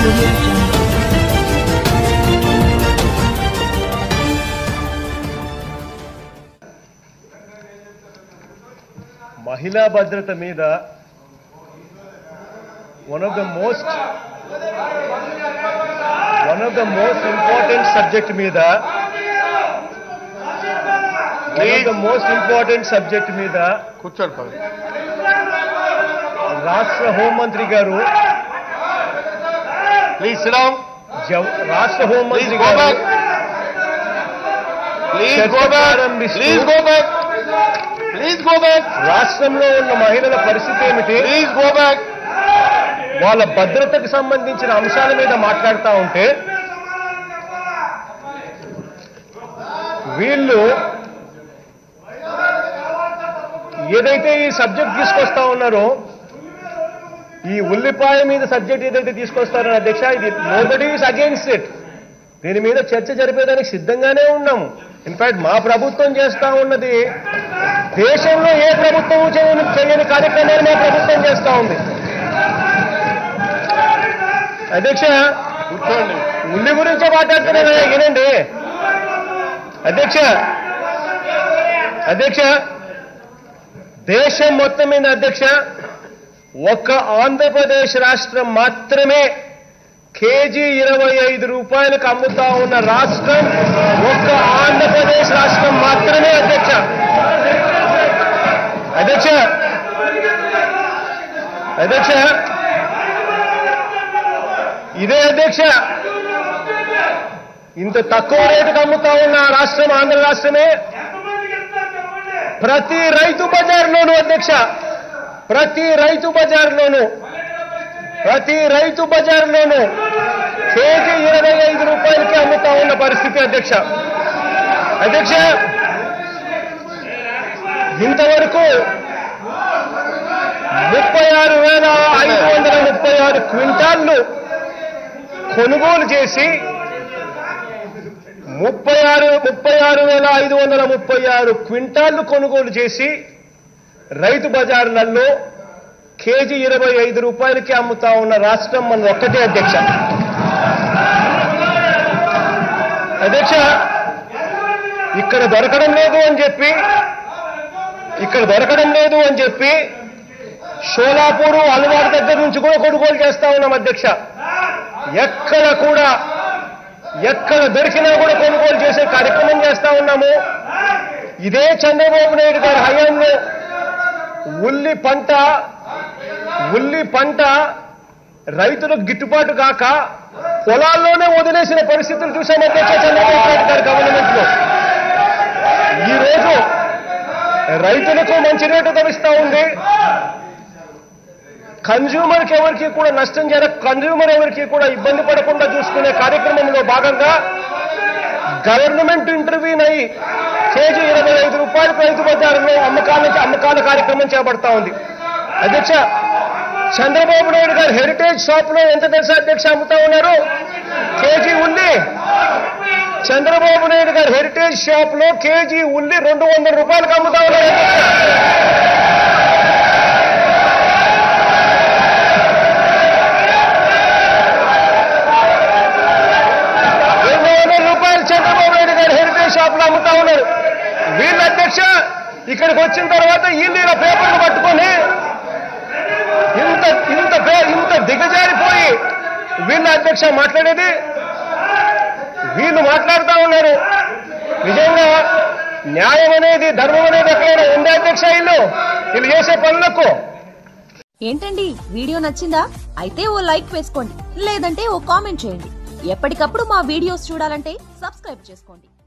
महिला भद्रता मीद one of the most important subject मीद కూర్చోండి రాష్ట్ర హోంమంత్రి గారు ప్లీజ్ సిట్ డౌన్ రాష్ట్ర హోంమంత్రి గారు ప్లీజ్ గో బ్యాక్ రాష్ట్రంలో ఉన్న మహిళల పరిస్థితి ఏమిటి ప్లీజ్ గో బ్యాక్ వాళ్ళ భద్రతకు సంబంధించిన అంశాల మీద మాట్లాడుతూ ఉంటే వీళ్ళు ఏదైతే ఈ సబ్జెక్ట్ తీసుకొస్తా ఉన్నారో ఈ ఉల్లిపాయ మీద సబ్జెక్ట్ ఏదైతే తీసుకొస్తారో అధ్యక్ష ఇది నోబడీ ఈజ్ అగైన్స్ట్ ఇట్ దీని మీద చర్చ జరిపేదానికి సిద్ధంగానే ఉన్నాము ఇన్ఫాక్ట్ మా ప్రభుత్వం చేస్తా ఉన్నది దేశంలో ఏ ప్రభుత్వం చేయని కార్యక్రమాలు మా ప్రభుత్వం చేస్తా ఉంది అధ్యక్ష కూర్చోండి ఉల్లి గురించే మాట్లాడుతున్నాను వినండి అధ్యక్ష దేశం మొత్తం మీద అధ్యక్ష ఒక్క ఆంధ్రప్రదేశ్ రాష్ట్రం మాత్రమే కేజీ 25 రూపాయలకు అమ్ముతా ఉన్న రాష్ట్రం ఒక్క ఆంధ్రప్రదేశ్ రాష్ట్రం మాత్రమే అధ్యక్ష ఇదే అధ్యక్ష ఇంత తక్కువ రేటుకు అమ్ముతా ఉన్న రాష్ట్రం ఆంధ్ర రాష్ట్రమే ప్రతి రైతు బజార్లోనూ అధ్యక్ష ప్రతి రైతు బజార్లోనూ కేజీ 25 రూపాయలకి అమ్ముతా ఉన్న పరిస్థితి అధ్యక్ష ఇంతవరకు 36,536 క్వింటాళ్లు కొనుగోలు చేసి 36,536 క్వింటాళ్లు కొనుగోలు చేసి రైతు బజార్లలో కేజీ 25 రూపాయలకి అమ్ముతా ఉన్న రాష్ట్రం మన ఒక్కటే అధ్యక్ష ఇక్కడ దొరకడం లేదు అని చెప్పి షోలాపూరు అలవారు దగ్గర నుంచి కూడా కొనుగోలు చేస్తా ఉన్నాం అధ్యక్ష ఎక్కడ దొరికినా కూడా కొనుగోలు చేసే కార్యక్రమం చేస్తా ఉన్నాము ఇదే చంద్రబాబు నాయుడు గారి హయాంలో ఉల్లి పంట రైతులకు గిట్టుబాటు కాక పొలాల్లోనే వదిలేసిన పరిస్థితులు చూసాం అధ్యక్ష చంద్రబాబు నాయుడు గారి గవర్నమెంట్ లో ఈ రోజు రైతులకు మంచి రేటు లభిస్తా ఉంది కన్జ్యూమర్కి ఎవరికి కూడా నష్టం కన్జ్యూమర్ ఎవరికి కూడా ఇబ్బంది పడకుండా చూసుకునే కార్యక్రమంలో భాగంగా గవర్నమెంట్ ఇంటర్వ్యూన్ అయ్యి కేజీ 25 రూపాయలకు రైతు బజారులో అమ్మకాల కార్యక్రమం చేపడతా ఉంది అధ్యక్ష చంద్రబాబు నాయుడు గారు హెరిటేజ్ షాప్ లో ఎంత తెలుసా అధ్యక్ష అమ్ముతా ఉన్నారు కేజీ ఉల్లి చంద్రబాబు నాయుడు గారు హెరిటేజ్ షాప్ లో కేజీ ఉల్లి 200 రూపాయలకు అమ్ముతా ఉన్నారు 200 రూపాయలు చంద్రబాబు నాయుడు గారు హెరిటేజ్ షాప్ లో అమ్ముతా ఉన్నారు వీళ్ళ అధ్యక్ష ఇక్కడికి వచ్చిన తర్వాత వీళ్ళు ఇలా పేపర్లు పట్టుకొని ఇంత దిగజారిపోయి వీళ్ళ అధ్యక్ష మాట్లాడేది వీళ్ళు మాట్లాడుతూ ఉన్నారు నిజంగా న్యాయం అనేది ధర్మం అనేది ఎక్కడైనా ఉందా అధ్యక్ష వీళ్ళు చేసే పనులకు ఏంటండి వీడియో నచ్చిందా అయితే ఓ లైక్ వేసుకోండి లేదంటే ఓ కామెంట్ చేయండి ఎప్పటికప్పుడు మా వీడియోస్ చూడాలంటే సబ్స్క్రైబ్ చేసుకోండి